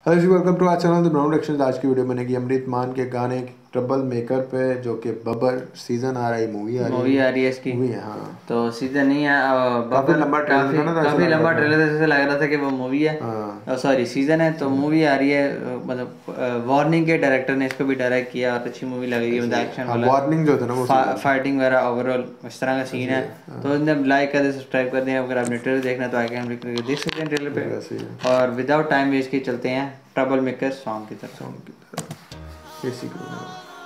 Hello जी, welcome to our channel the brown reactions. आज की वीडियो बनेगी अमृत मान के गाने ट्रबल मेकर पे, जो कि बब्बर सीजन आ रहा है, मूवी आ रही है इसकी। मूवी है। हाँ, तो सीजन नहीं है, काफी बब्बर लंबा ट्रेलर काफी था ना, तो ऐसा काफी लग रहा लंबा था। ट्रेलर था, जैसे लग रहा था कि वो मूवी है। हाँ, सॉरी, सीजन है। तो सीजन मूवी आ रही है, मतलब वार्निंग के डायरेक्टर ने इसको भी डायरेक्ट किया और अच्छी मूवी लगेगी, मतलब ऐसे। एक्शन हाँ, वाला, वार्निंग जो था ना वो सीजन फाइटिंग वगैरह ओवरऑल इस तरह का सीन ऐसे है। है। हाँ, तो इन्हें लाइक कर दे, सब्सक्राइब कर दें। अगर आपने ट्रेलर देखना तो आगे हम लिख करके देख सकते हैं ट्रेलर पे। बिल्कुल ऐसे ही है। और विदाउट टाइम वेस्ट के चलते हैं ट्रबल मेकर सॉन्ग की तरफ। सॉन्ग की तरह देसी क्रू।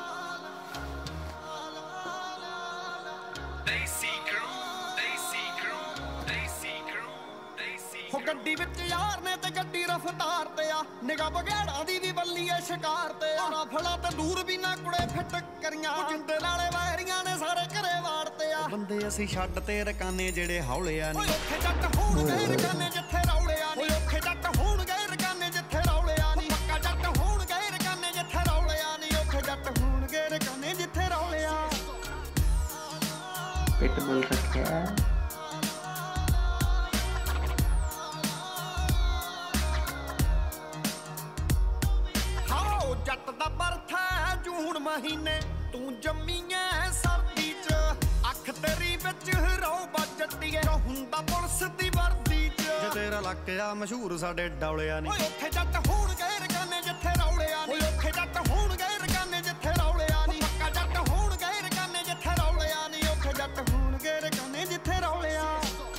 हो गड्डी विच यार ने ते गड्डी रफ्तार ते आ निगाह बगैड़ा दी भी बल्ली है शिकार ते आ फड़ा ते दूर भी ना कुड़े फिट करियां जिंदे नाले वायरियां ने सारे घरे वाड़ते आ बंदे ਅਸੀਂ ਛੱਡ ਤੇ ਰਕਾਨੇ ਜਿਹੜੇ ਹੌਲਿਆ ਨਹੀਂ ਓਥੇ ਜੱਟ ਹੋਣਗੇ ਰਕਾਨੇ ਜਿੱਥੇ ਰੌਲਿਆ ਨਹੀਂ ਓਥੇ ਜੱਟ ਹੋਣਗੇ ਰਕਾਨੇ ਜਿੱਥੇ ਰੌਲਿਆ ਨਹੀਂ ਪੱਕਾ ਜੱਟ ਹੋਣਗੇ ਰਕਾਨੇ ਜਿੱਥੇ ਰੌਲਿਆ ਨਹੀਂ ਓਥੇ ਜੱਟ ਹੋਣਗੇ ਰਕਾਨੇ ਜਿੱਥੇ ਰੌਲਿਆ पिटबुल का क्या है? जट दा बरथा जून महीने तू जम्मी ऐ सर्दी च अख तेरी विच रौ बजटिए हुंदा पुलिस दी वर्दी च जे तेरा इलाका मशहूर साडे डौलिया नहीं ओए ओथे जट होणगे रकाने जिथे रौलिया नहीं ओए ओथे जट होणगे रकाने जिथे रौलिया नहीं पक्का जट होणगे रकाने जिथे रौलिया नहीं ओथे जट होणगे रकाने जिथे रौलिया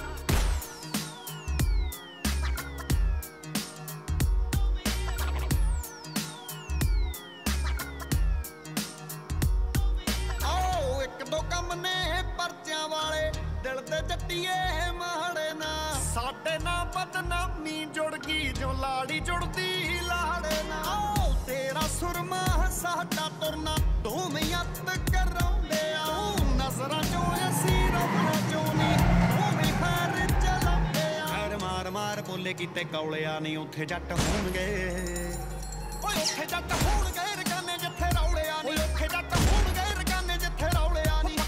दो कम ने परचियां वाले दिल दे जट्टिए माड़े ना साडे ना बदनामी जुड़ गई जो लाड़ी जुड़दी लाड़े ना तेरा सुरमा साडा तुरना दोवें अत कराउंदे आ नजरां चों असीं रबना चोनी दोवें पैर चलाउंदे आ पैर मार मार बोले कीते कौलिया नहीं उत्थे जट होणगे ओए उत्थे जट होणगे रकाने जिथे रौलिया नहीं उत्थे जट होणगे रकाने जिथे रौलिया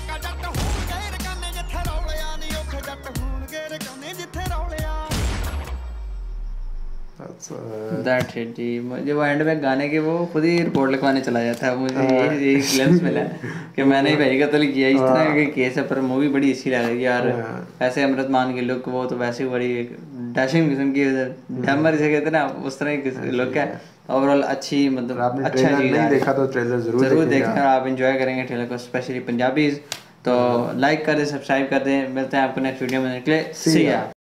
दैट्स इट जी। मुझे वो एंड में गाने के वो खुद ही रिपोर्ट लिखवाने चला जाता है। मुझे यही ग्लिम्स मिला कि मैंने ही भाई कत्ल किया इस तरह के केस है। पर मूवी बड़ी अच्छी लग रही है यार। ऐसे अमृत मान की लुक, वो तो वैसे ही बड़ी डैशिंग किस्म की डैमर से कहते हैं ना, उस तरह की लुक है। ओवरऑल अच्छी, मतलब अच्छा चीज़ है। देखा तो ट्रेलर जरूर देखें, आप इंजॉय करेंगे ट्रेलर को, स्पेशली पंजाबीज। तो लाइक कर दें, सब्सक्राइब कर दें। मिलते हैं आपको नेक्स्ट वीडियो में। निकले सी या।